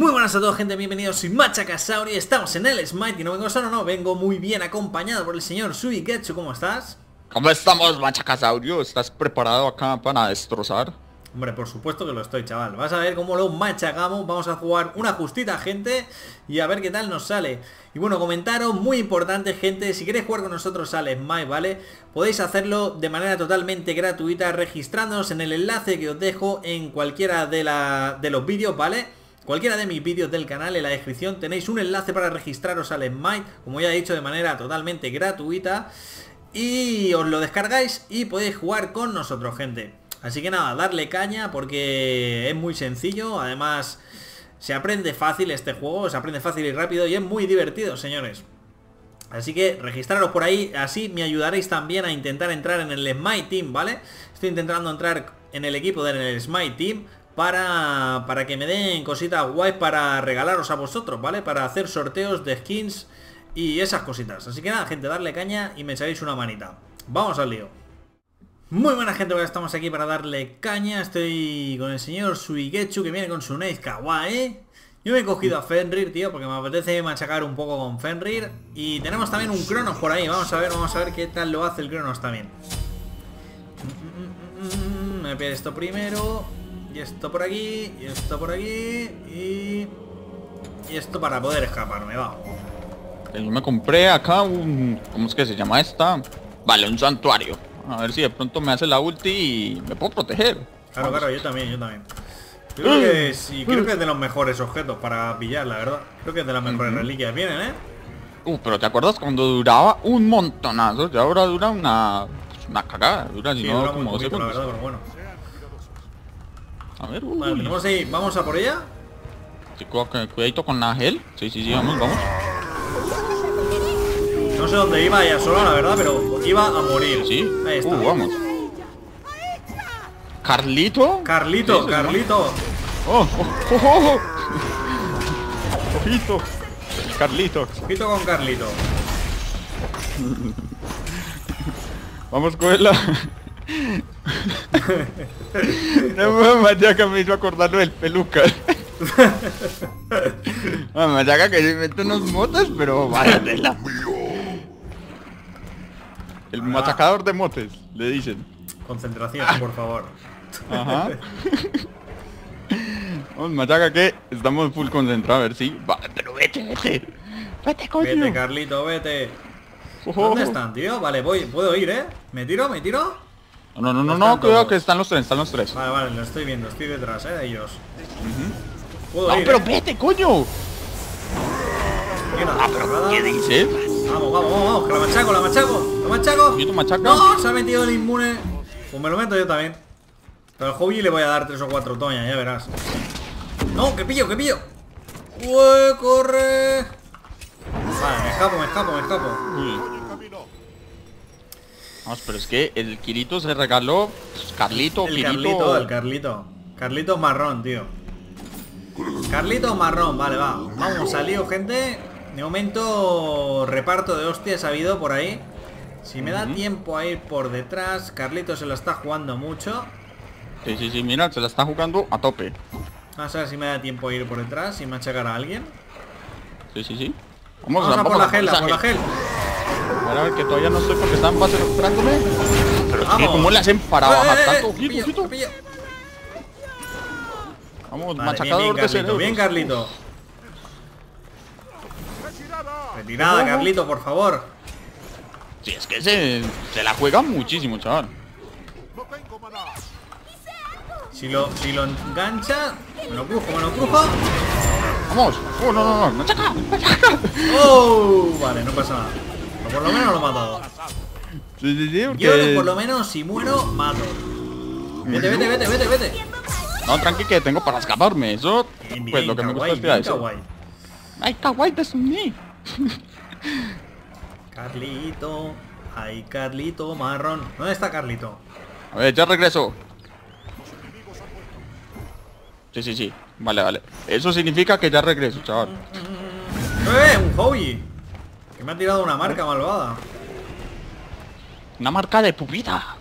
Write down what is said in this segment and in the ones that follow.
Muy buenas a todos, gente, bienvenidos, soy Machacasauri, estamos en el Smite y no vengo solo, no, vengo muy bien acompañado por el señor Suigetsu. ¿Cómo estás? ¿Cómo estamos, Machacasaurio? ¿Estás preparado acá para destrozar? Hombre, por supuesto que lo estoy, chaval. Vas a ver cómo lo machacamos. Vamos a jugar una justita, gente, y a ver qué tal nos sale. Y bueno, comentaros, muy importante, gente, si queréis jugar con nosotros al Smite, ¿vale? Podéis hacerlo de manera totalmente gratuita registrándonos en el enlace que os dejo en cualquiera de los vídeos, ¿vale? Cualquiera de mis vídeos del canal, en la descripción tenéis un enlace para registraros al Smite, como ya he dicho, de manera totalmente gratuita. Y os lo descargáis y podéis jugar con nosotros, gente. Así que nada, darle caña porque es muy sencillo. Además, se aprende fácil este juego, se aprende fácil y rápido y es muy divertido, señores. Así que registraros por ahí, así me ayudaréis también a intentar entrar en el Smite Team, ¿vale? Estoy intentando entrar en el equipo del Smite Team para que me den cositas guays para regalaros a vosotros, ¿vale? Para hacer sorteos de skins y esas cositas. Así que nada, gente, darle caña y me echáis una manita. Vamos al lío. Muy buena, gente, ahora estamos aquí para darle caña. Estoy con el señor Suigetsu, que viene con su Nice Kawaii. Yo me he cogido a Fenrir, tío, porque me apetece machacar un poco con Fenrir. Y tenemos también un Cronos por ahí. Vamos a ver qué tal lo hace el Cronos también. Me pide esto primero. Y esto por aquí. Y esto por aquí. Y esto para poder escaparme, va. Yo me compré acá un... ¿Cómo es que se llama esta? Vale, un santuario. A ver si de pronto me hace la ulti y me puedo proteger. Claro, claro, yo también. Yo creo que sí, creo que es de los mejores objetos para pillar, la verdad. Creo que es de las mejores reliquias. Vienen, ¿eh? Pero ¿te acuerdas cuando duraba un montonazo? Y ahora dura una cagada. Dura, Sí, si no, dura muy como poquito, la segundos. verdad, pero bueno. A ver, Vale, tenemos ahí, ¿vamos a por ella? sí, cuidadito con la gel. Sí, vamos. No sé dónde iba ella sola, la verdad, pero iba a morir. Sí, Ahí está. vamos. ¿Carlito? Carlito, Sí, Carlito. Oh. Ojito. Carlito. Ojito con Carlito. Vamos con la... No, Machaca me hizo acordarlo del peluca. Machaca que se mete unos motes, pero vaya tela. El machacador de motes, le dicen. Concentración, por favor. Ajá. Vamos, Machaca, que estamos full concentrados, a ver si... Va, pero vete. Vete, coño. Vete, Carlito, vete. ¿Dónde están, tío? Vale, puedo ir, ¿eh? ¿Me tiro? No, cuidado que están los tres. Vale, lo estoy viendo, estoy detrás, de ellos. Puedo No, ir, pero vete, coño. Mira, pero ¿qué dices? Vamos, que la machaco. Yo te machaco. No, se ha metido el inmune. Pues me lo meto yo también. Pero al hobby le voy a dar 3 o 4 toñas, ya verás. No, que pillo. Uy, corre. Vale, me escapo. Uy. Vamos, pero es que el Kirito se regaló. Carlito. El Carlito. Carlito marrón, tío. Carlito marrón, vale, va. Vamos al lío, gente. De momento reparto de hostias ha habido por ahí. Si me da tiempo a ir por detrás. Carlito se lo está jugando mucho. Sí, mira, se la está jugando a tope. Vamos a ver si me da tiempo a ir por detrás y machacar a alguien. Sí. Vamos a por la gel, A ver, que todavía no estoy porque están base recuperándome. Pero es que ¿cómo le hacen para bajar tanto? Ojito. Vamos, Vale, machacador de cerebros. bien, Carlito. Retirada, Carlito, por favor. Sí, es que se la juega muchísimo, chaval. Si lo engancha, me lo crujo. Vamos. Oh, no. Machaca. Oh, vale, no pasa nada. Pero por lo menos lo he matado. Sí, porque... Yo por lo menos si muero, mato. Vete. No, tranqui, que tengo para escaparme. Eso, Bien, pues lo que me gusta es tirar eso. Ay, kawaii de mí. Carlito. Ay, Carlito marrón. ¿Dónde está Carlito? A ver, ya regreso. Sí. Vale. Eso significa que ya regreso, chaval. Un hobby. Que me ha tirado una marca malvada. Una marca de pupita.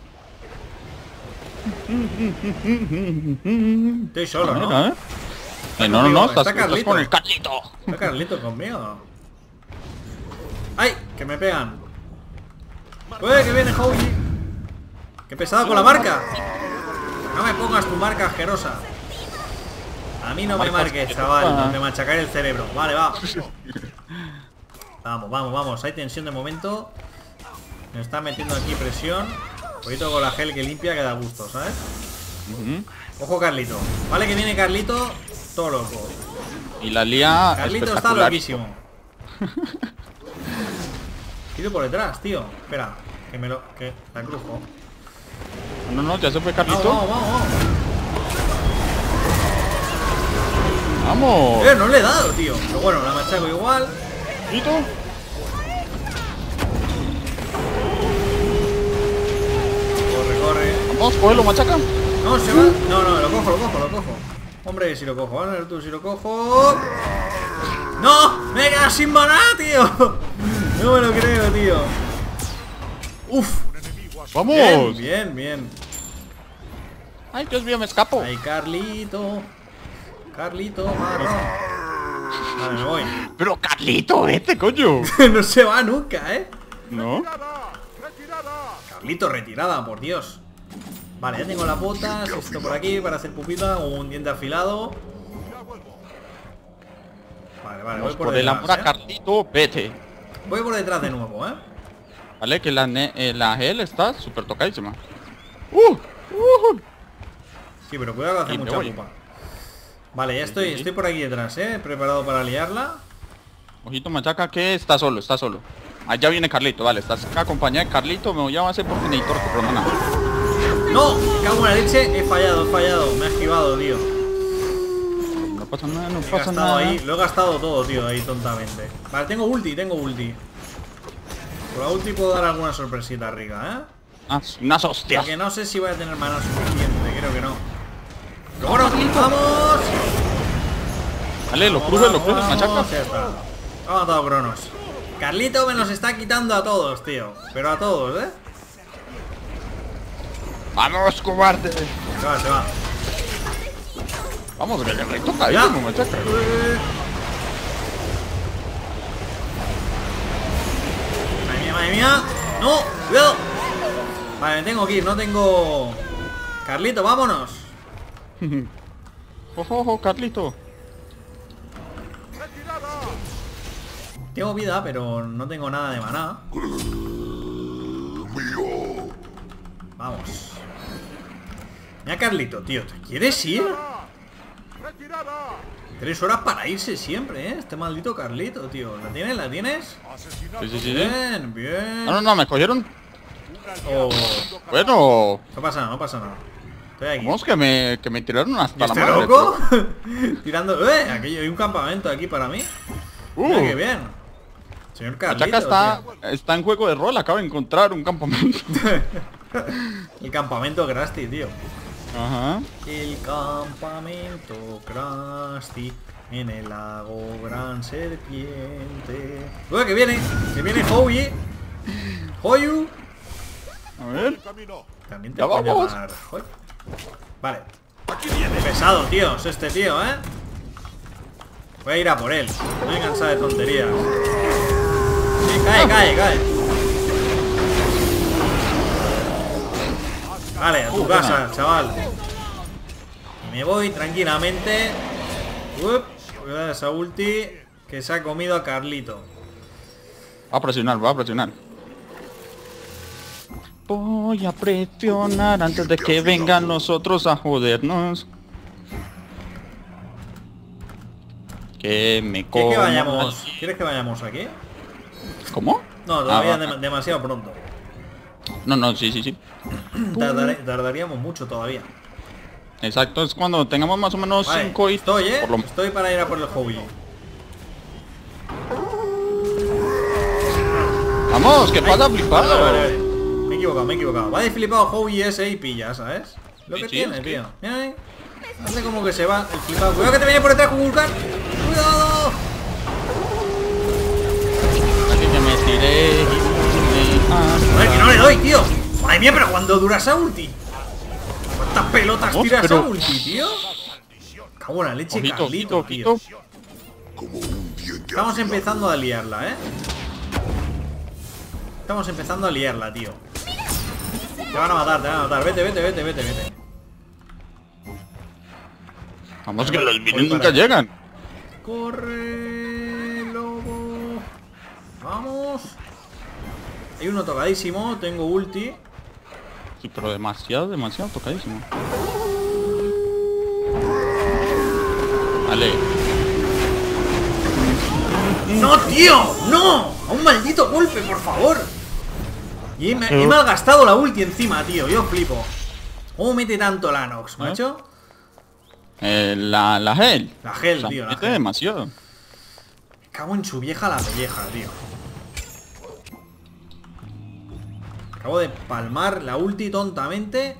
Estoy solo, ¿no? Mira, No, no, no, Está estás Carlito. con el Carlito. Está Carlito conmigo. ¡Ay! Que me pegan. ¡Uy! Que viene Howie. ¡Qué pesado con la marca! No me pongas tu marca asquerosa. A mí no me marques, chaval. No me machacaré el cerebro. Vale, va. Vamos, vamos, vamos. Hay tensión de momento. Me está metiendo aquí presión. Un poquito con la gel que limpia que da gusto, ¿sabes? Ojo Carlito. Vale que viene Carlito. Todo loco. Y la lía Carlito está loquísimo. Tiro por detrás, tío. Espera, que me lo... que la crujo. No, no, ya se fue Carlito. Vamos, vamos, vamos. Vamos. No le he dado, tío. Pero bueno, la machaco igual. ¿Carlito? Corre, corre. Vamos, cógelo, machaca. No, se va. No, no, lo cojo, lo cojo, lo cojo. Hombre, si lo cojo. Vamos a ver tú si lo cojo. ¡No! ¡Me he quedado sin maná, tío! No me lo creo, tío. Uf. Vamos. Bien, bien, bien. Ay, Dios mío, me escapo. Ay, Carlito. Carlito, marrón. Vale, me voy. Pero Carlito, vete, coño. No se va nunca, ¿eh? ¿No? Carlito, retirada, por Dios. Vale, ya tengo las botas. Esto por aquí para hacer pupita. Un diente afilado. Vale, vale, voy por el detrás, amor a Carlito, vete. Voy por detrás de nuevo, ¿eh? Vale, que la gel está súper tocadísima. Sí, pero cuidado que hace Y me mucha voy. pupa. Vale, ya estoy por aquí detrás, ¿eh? Preparado para liarla. Ojito, machaca, que está solo, está solo. Allá viene Carlito, vale, estás acompañado de Carlito. Me voy a hacer porque necesito recuperar nada. ¡No! Me cago en la leche. He fallado, he fallado. Me ha esquivado, tío. No pasa nada, no He pasa gastado nada. ahí. Lo he gastado todo, tío, ahí tontamente. Vale, tengo ulti, tengo ulti. Por la ulti puedo dar alguna sorpresita rica, ¿eh? Ah, unas hostias. Porque no sé si voy a tener mana suficiente, creo que no. Pero bueno, ¡vamos! Vale, lo crujes, machaca. Ya está. Ha matado Cronos. Carlito me los está quitando a todos, tío. Pero a todos, ¿eh? Vamos, cobarde. Se va, se va. Vamos, que le toca ahí, como machaca. Madre mía, madre mía. No, cuidado. Vale, me tengo que ir, no tengo... Carlito, vámonos. Ojo, ojo, Carlito. Tengo vida, pero no tengo nada de maná. Vamos. Mira, Carlito, tío, ¿te quieres ir? 3 horas para irse siempre, ¿eh? Este maldito Carlito, tío. ¿La tienes? ¿La tienes? Sí, sí, sí. Bien, bien. No, no, no, me cogieron. Oh, Bueno, no pasa nada, no pasa nada. Estoy aquí. vamos que me tiraron hasta la ¿Estoy madre. loco? Tirando... Aquí hay un campamento aquí para mí. Mira qué bien. Señor Carlito, Machaca tío. está en juego de rol, acaba de encontrar un campamento. El campamento Krusty, tío. Ajá. El campamento Krusty en el lago Gran Serpiente. ¡Uy, que viene! ¡Que viene Howie! ¡Hoyu! A ver. También te Ya puede vamos. llamar Hoy. Vale. Qué pesado, tío. Es este tío, ¿eh? Voy a ir a por él. No me cansado de tonterías. Sí, cae, cae, cae. Vale, a tu casa, chaval. Y me voy tranquilamente. Voy a dar esa ulti que se ha comido a Carlito. Va a presionar, va a presionar. Voy a presionar antes de que vengan nosotros a jodernos. Que me ¿Quieres que como. vayamos? ¿Quieres que vayamos aquí? ¿Cómo? No, todavía va. demasiado pronto. No, no, sí, sí, sí. Tardaríamos mucho todavía. Exacto, es cuando tengamos más o menos Vale, 5 y estoy, por lo... estoy para ir a por el hobby. Vamos, ¿qué pasa, Ay, flipado? vale. Me he equivocado, me he equivocado. Va de flipado hobby ese y pilla, ¿sabes? Lo que Sí, tiene, es que- tío. Mira ahí. Hace como que se va el flipado. Cuidado que te viene por detrás con Vulcan. ¡Cuidado! Aquí que me tiré. Joder, que no le doy, tío. Madre mía, pero cuando dura esa ulti. ¿Cuántas pelotas Vamos, tira pero- esa ulti, tío? Cago en la leche, Ojito, Carlito, ojito, tío. ojito. Estamos empezando a liarla, ¿eh? Estamos empezando a liarla, tío. Te van a matar, te van a matar. Vete, vete, vete, vete, vete. Vamos, que los Voy minions para nunca allá. llegan. Corre, lobo. Vamos. Hay uno tocadísimo, tengo ulti. Sí, pero demasiado tocadísimo. Vale. ¡No, tío! ¡No! ¡A un maldito golpe, por favor! Y he malgastado la ulti encima, tío. Yo flipo. ¿Cómo mete tanto la Nox, macho? La gel. La gel, O sea, tío, la mete gel. demasiado. Cago en su vieja la pelleja, tío. Acabo de palmar la ulti tontamente.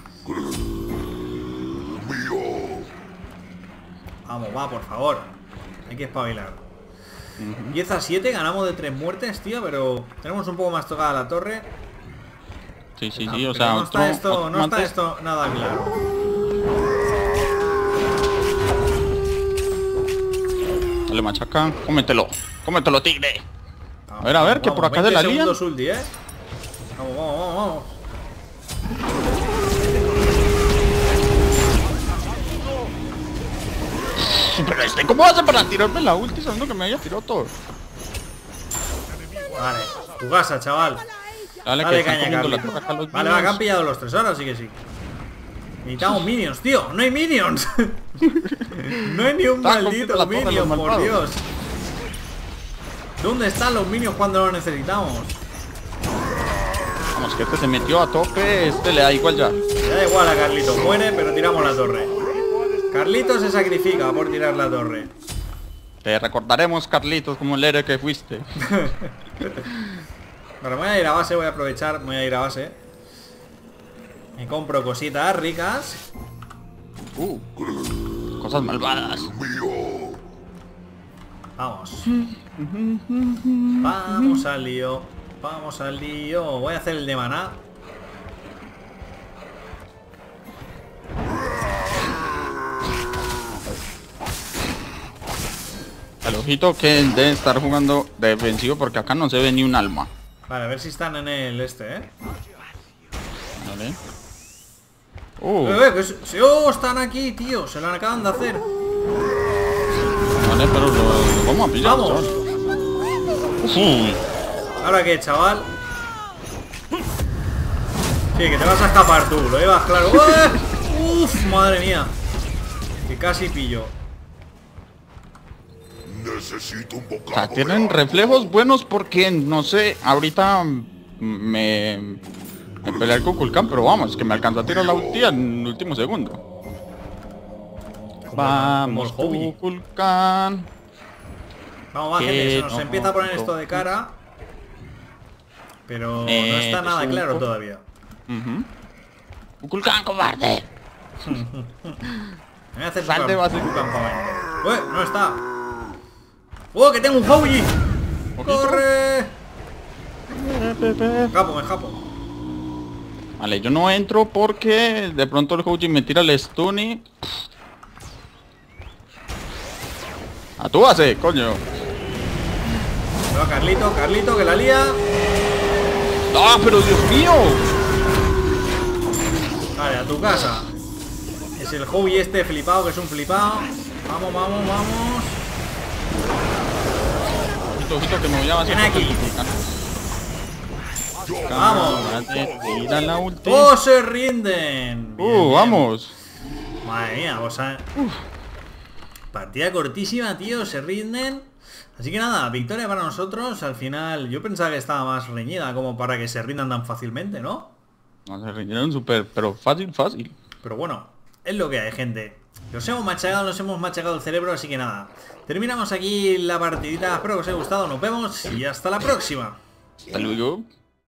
Vamos, va, por favor. Hay que espabilar. 10-7, ganamos de 3 muertes, tío, pero tenemos un poco más tocada la torre. Sí, sí, No, sí, o pero sea, no está esto, otro no está antes. esto nada claro. Dale, machaca. Cómetelo. Cómetelo, tigre. Vamos, A ver, que vamos, por acá de 20 la línea. segundos ulti, ¿eh? Vamos, vamos, vamos, vamos. Pero ¿cómo hace para tirarme la ulti sabiendo que me haya tirado todo? Vale, tu casa, chaval. Dale, Dale que están caña, comiendo la Carlito. torre acá los Vale, va, que han minions. pillado los 3 ahora, sí que sí. Necesitamos minions, tío. No hay minions. No hay ni un Están comiendo maldito la torre los minion, por malvados. Dios. ¿Dónde están los minions cuando los necesitamos? Vamos, que este se metió a tope, este le da igual ya. Le da igual a Carlito, muere, pero tiramos la torre. Carlito se sacrifica por tirar la torre. Te recordaremos, Carlitos, como el héroe que fuiste. Bueno, me voy a ir a base, voy a aprovechar, me voy a ir a base. Me compro cositas ricas. Cosas malvadas. Vamos. Vamos al lío. Vamos al lío. Voy a hacer el de maná. Al ojito que debe estar jugando defensivo porque acá no se ve ni un alma. Vale, a ver si están en el este, Vale. están aquí, tío. Se lo acaban de hacer. Vale, pero lo vamos a pillar. Vamos. chaval. Uy. ¿Ahora qué, chaval? Sí, que te vas a escapar tú. Lo llevas claro. ¡Ué! Uf, madre mía. Que casi pillo. Necesito un O sea, bocado. tienen reflejos buenos porque, no sé, ahorita me peleé con Kulkan, pero vamos, que me alcanzó a tirar la ulti en el último segundo. Vamos, como el hobby. tú, Kulkan. Vamos, va, Que gente. Se nos no, empieza a poner esto de cara. Pero no está nada es un claro poco- todavía. Kulkan, cobarde. Me voy a hacer Sal de base. su campamento. ¡Ué! ¡No está! ¡Oh, que tengo un Houji! ¡Corre! Me escapo. Vale, yo no entro porque de pronto el Houji me tira el stun y... ¡A tu base, coño! Va Carlito, que la lía. ¡Ah, pero Dios mío! Vale, a tu casa. Es el Houji este flipado, que es un flipado. Vamos, vamos, vamos. Ojito, que me voy a vaciar. Ven aquí. Kulkan. Vamos. Vale, tira la ulti. ¡Oh, se rinden! Bien, bien. Vamos. Madre mía, o sea... Partida cortísima, tío, se rinden. Así que nada, victoria para nosotros. Al final, yo pensaba que estaba más reñida como para que se rindan tan fácilmente, ¿no? No, se rindieron súper, pero fácil. Pero bueno, es lo que hay, gente. Nos hemos machacado el cerebro, así que nada. Terminamos aquí la partidita. Espero que os haya gustado, nos vemos y hasta la próxima. Hasta luego.